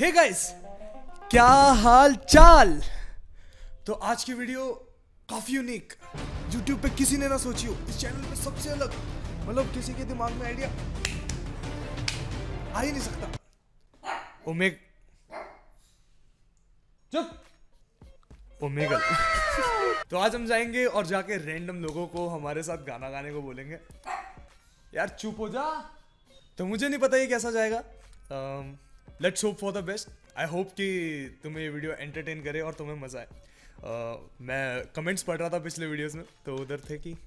Hey guys, क्या हाल चाल। तो आज की वीडियो काफी यूनिक, YouTube पे किसी ने ना सोची हो, इस चैनल पे सबसे अलग, मतलब किसी के दिमाग में आइडिया आ ही नहीं सकता। ओमेगल तो आज हम जाएंगे और जाके रैंडम लोगों को हमारे साथ गाना गाने को बोलेंगे। यार चुप हो जा। तो मुझे नहीं पता ये कैसा जाएगा। Let's hope for the best. I hope कि तुम्हें ये वीडियो एंटरटेन करे और तुम्हें मजा आए। मैं कमेंट्स पढ़ रहा था पिछले वीडियोस में, तो उधर थे कि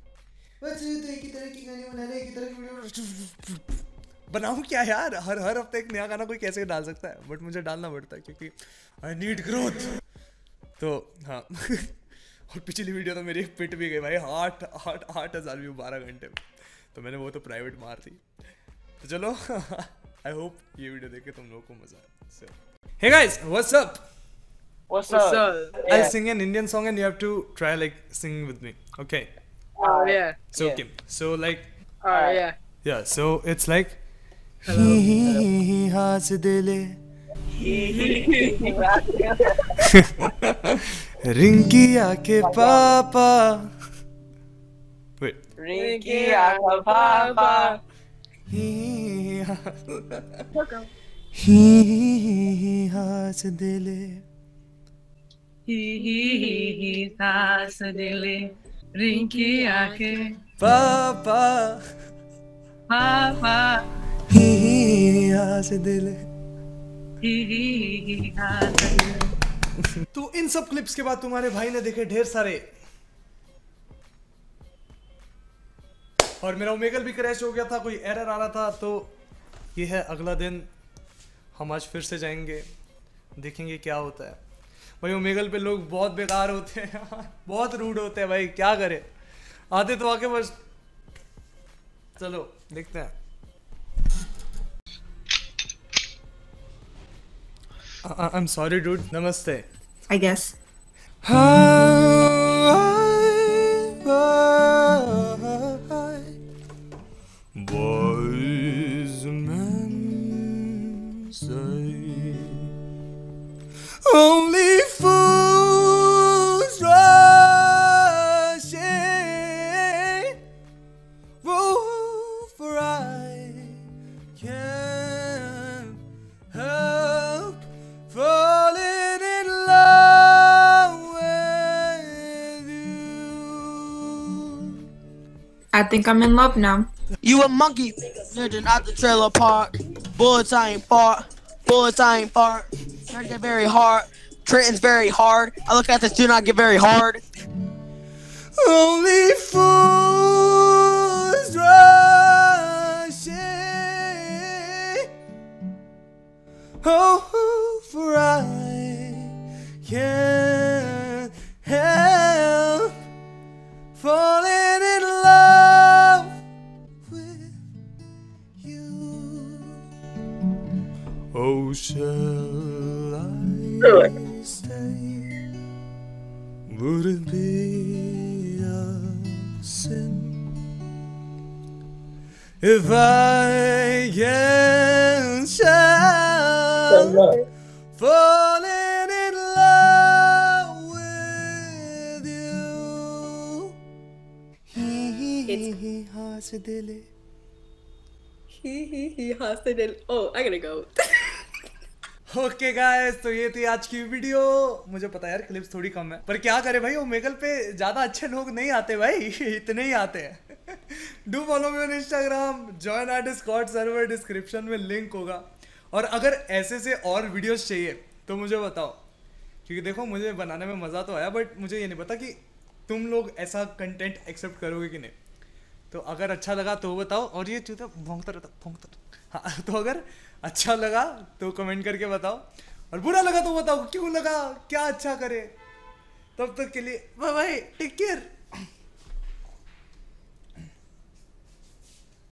बनाऊं क्या यार, हर हफ्ते एक नया गाना कोई कैसे डाल सकता है, बट मुझे डालना पड़ता है क्योंकि आई नीड ग्रोथ। तो हाँ और पिछली वीडियो तो मेरी पिट भी गई भाई, 8,000 व्यू 12 घंटे में, तो मैंने वो तो प्राइवेट मार दी। तो चलो आई होप ये वीडियो देख के तुम लोगों को मजा आए। Hey guys, what's up? What's up? I'll sing an Indian song and you have to try like sing with me. Okay. Oh yeah. So yeah. okay. So like Yeah. yeah, so it's like हास दिले रिंकी आके पापा wait Rinky Aka Papa. हास दिले सास दिले रिंकी आके पापा पापा हास दिले। तो इन सब क्लिप्स के बाद तुम्हारे भाई ने देखे ढेर सारे, और मेरा ओमेगल भी क्रैश हो गया था, कोई एरर आ रहा था। तो ये है अगला दिन, हम आज फिर से जाएंगे, देखेंगे क्या होता है। भाई ओमेगल पे लोग बहुत बेकार होते हैं बहुत रूड होते हैं भाई, क्या करें। आते तो आके बस, चलो देखते हैं। I'm sorry dude, namaste. I guess. Wise men say only fools rush in. Oh, for I can't help falling in love with you. I think I'm in love now. You a monkey, living out the trailer park. Bullets I ain't fart. Bullets I ain't fart. I get very hard. Trenton's very hard. I look at this, do not get very hard. Only fools rush in. Oh, for I can't help falling in love with you. Oh, shall I stay? Would it be a sin if I can't help falling in love with you? हास दिले Oh, I gotta go. Okay guys, तो ये थी आज की video. मुझे पता है यार क्लिप्स थोड़ी कम है, पर क्या करे भाई, ओमेगल पे ज्यादा अच्छे लोग नहीं आते भाई इतने ही आते हैं। Do follow me on Instagram, join our Discord server, description में लिंक होगा। और अगर ऐसे से और वीडियोस चाहिए तो मुझे बताओ, क्योंकि देखो मुझे बनाने में मजा तो आया, बट मुझे ये नहीं पता कि तुम लोग ऐसा कंटेंट एक्सेप्ट करोगे कि नहीं। तो अगर अच्छा लगा तो बताओ, और ये चूता भौंकता रहता। हाँ, तो अगर अच्छा लगा तो कमेंट करके बताओ, और बुरा लगा तो बताओ क्यों लगा, क्या अच्छा करे। तब तक के लिए बाय बाय, टेक केयर।